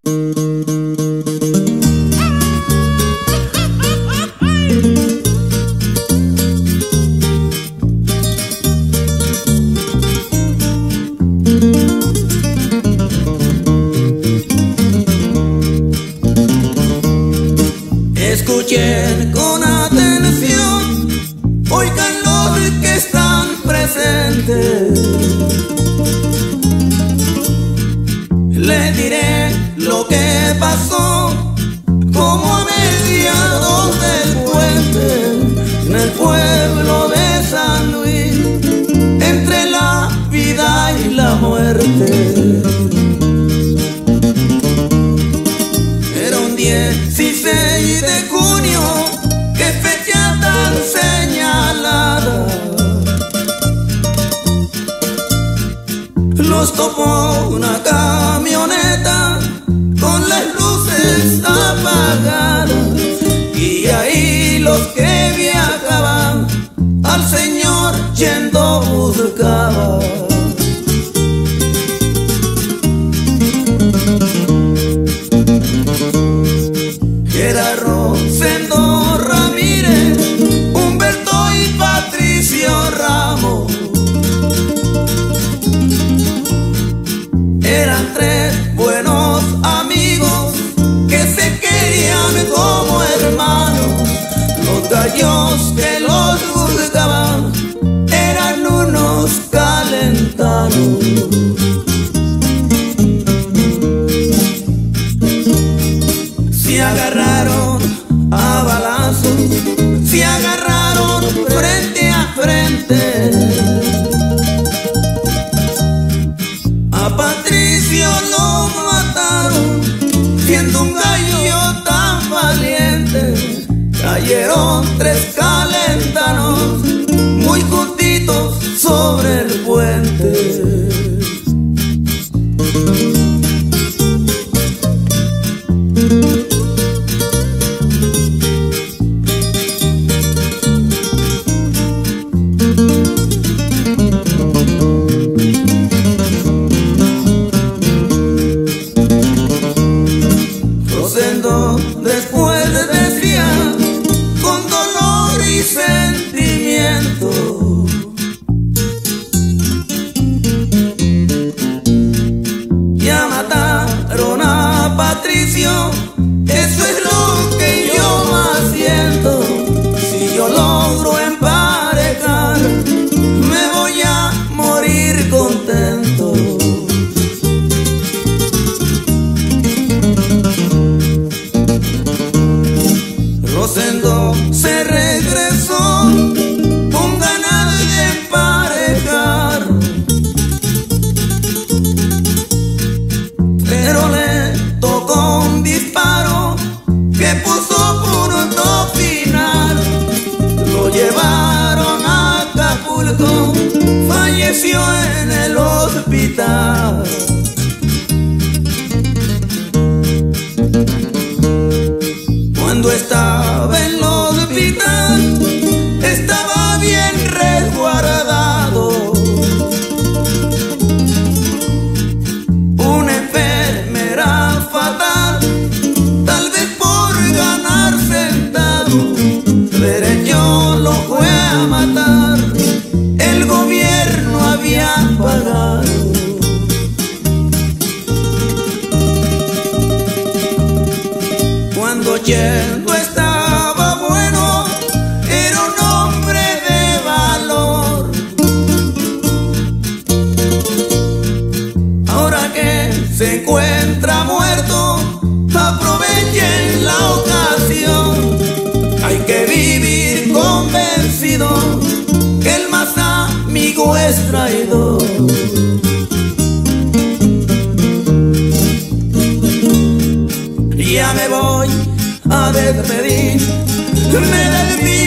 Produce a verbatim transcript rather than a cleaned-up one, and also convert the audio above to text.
Escuchen con atención, oigan los que están presentes. Les diré lo que pasó como a mediados del puente en el pueblo de San Luis, entre la vida y la muerte. Era un dieciséis de junio, qué fecha tan señalada. Los topó una camioneta con las luces apagadas, y ahí los que viajaban al Señor yendo buscaban. Era Rosendo Ramírez, Humberto y Patricio Ramos. Eran tres buenos amigos que se querían como hermanos. Los gallos que los buscaban eran unos calentanos. Se agarraron a balazos, se agarraron frente a frente. A Patricio lo mataron, siendo un gallo tan valiente. Cayeron tres calentanos muy juntitos sobre el puente. Rosendo después decía con dolor y sentimiento: ya mataron a Patricio, eso es lo que yo más siento. Si yo logro emparejar, me voy a morir contento. Rosendo se regresó con ganas de emparejar, pero le tocó un disparo que puso punto final. Lo llevaron a Acapulco, falleció en el hospital. Cuando estaba en el hospital, estaba bien resguardado. Una enfermera fatal, tal vez por ganar sentado, derecho lo fue a matar. El gobierno había pagado. Cuando yendo estaba bueno, era un hombre de valor. Ahora que se encuentra muerto, aprovechen la ocasión. Hay que vivir convencido que el más amigo es traidor. Ya me voy a despedir, me despido.